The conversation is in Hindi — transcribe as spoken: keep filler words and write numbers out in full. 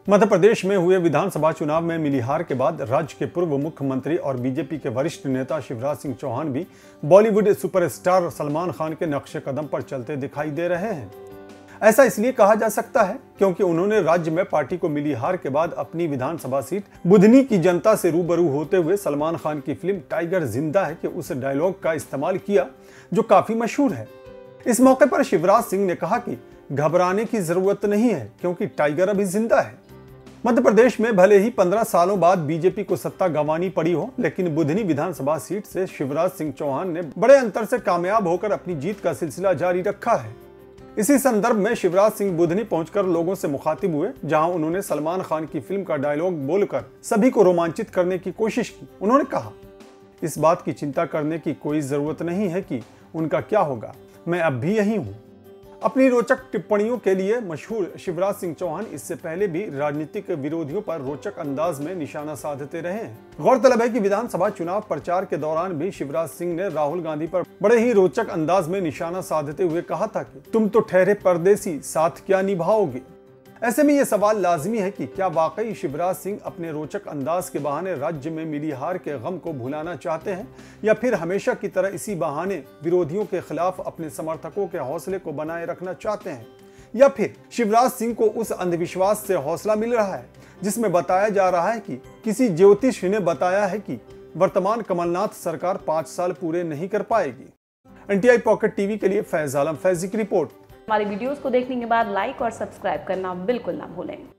मध्य प्रदेश में हुए विधानसभा चुनाव में मिली हार के बाद राज्य के पूर्व मुख्यमंत्री और बीजेपी के वरिष्ठ नेता शिवराज सिंह चौहान भी बॉलीवुड सुपरस्टार सलमान खान के नक्शे कदम पर चलते दिखाई दे रहे हैं। ऐसा इसलिए कहा जा सकता है क्योंकि उन्होंने राज्य में पार्टी को मिली हार के बाद अपनी विधानसभा सीट बुधनी की जनता से रूबरू होते हुए सलमान खान की फिल्म टाइगर जिंदा है के उस डायलॉग का इस्तेमाल किया जो काफी मशहूर है। इस मौके पर शिवराज सिंह ने कहा कि घबराने की जरूरत नहीं है क्योंकि टाइगर अभी जिंदा है। मध्य प्रदेश में भले ही पंद्रह सालों बाद बीजेपी को सत्ता गंवानी पड़ी हो, लेकिन बुधनी विधानसभा सीट से शिवराज सिंह चौहान ने बड़े अंतर से कामयाब होकर अपनी जीत का सिलसिला जारी रखा है। इसी संदर्भ में शिवराज सिंह बुधनी पहुंचकर लोगों से मुखातिब हुए, जहां उन्होंने सलमान खान की फिल्म का डायलॉग बोलकर सभी को रोमांचित करने की कोशिश की। उन्होंने कहा, इस बात की चिंता करने की कोई जरूरत नहीं है कि उनका क्या होगा, मैं अब भी यही हूँ। अपनी रोचक टिप्पणियों के लिए मशहूर शिवराज सिंह चौहान इससे पहले भी राजनीतिक विरोधियों पर रोचक अंदाज में निशाना साधते रहे हैं। गौरतलब है कि विधानसभा चुनाव प्रचार के दौरान भी शिवराज सिंह ने राहुल गांधी पर बड़े ही रोचक अंदाज में निशाना साधते हुए कहा था कि तुम तो ठहरे परदेसी, साथ क्या निभाओगे। ऐसे में यह सवाल लाजमी है कि क्या वाकई शिवराज सिंह अपने रोचक अंदाज के बहाने राज्य में मिली हार के गम को भुलाना चाहते हैं, या फिर हमेशा की तरह इसी बहाने विरोधियों के खिलाफ अपने समर्थकों के हौसले को बनाए रखना चाहते हैं, या फिर शिवराज सिंह को उस अंधविश्वास से हौसला मिल रहा है जिसमें बताया जा रहा है कि किसी ज्योतिष ने बताया है कि वर्तमान कमलनाथ सरकार पांच साल पूरे नहीं कर पाएगी। एनटीआई पॉकेट टीवी के लिए फैज आलम फैजी की रिपोर्ट। हमारी वीडियोस को देखने के बाद लाइक और सब्सक्राइब करना बिल्कुल ना भूलें।